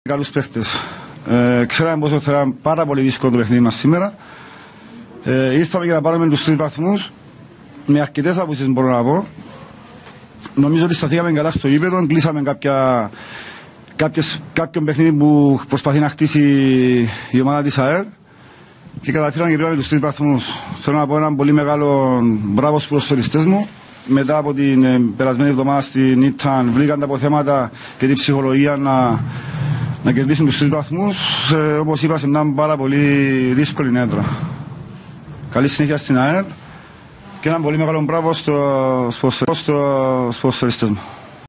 Καλούς παίχτες. Ξέραμε πόσο θα ήταν πάρα πολύ δύσκολο το παιχνίδι μας σήμερα. Ήρθαμε για να πάρουμε τους 3 βαθμούς με αρκετές απουσίες, μπορώ να πω. Νομίζω ότι σταθήκαμε καλά στο γήπεδο, κλείσαμε κάποιον παιχνίδι που προσπαθεί να χτίσει η ομάδα της ΑΕΛ και καταφέραμε και πήραμε τους 3 βαθμούς. Θέλω να πω έναν πολύ μεγάλο μπράβο στους ποδοσφαιριστές μου. Μετά από την περασμένη εβδομάδα στην Ήτταν βρήκαν τα αποθέματα και την ψυχολογία να κερδίσουν τους 3 βαθμούς. Όπως είπα, σε μια πάρα πολύ δύσκολη έδρα. Καλή συνέχεια στην ΑΕΛ και ένα πολύ μεγάλο μπράβο στους ποδοσφαιριστές μου.